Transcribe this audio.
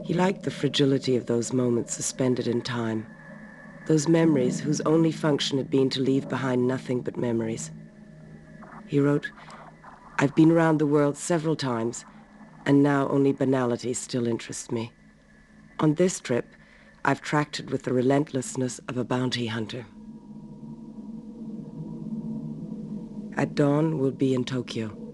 He liked the fragility of those moments suspended in time, those memories whose only function had been to leave behind nothing but memories. He wrote, "I've been around the world several times, and now only banality still interests me. On this trip, I've tracked it with the relentlessness of a bounty hunter. At dawn, we'll be in Tokyo.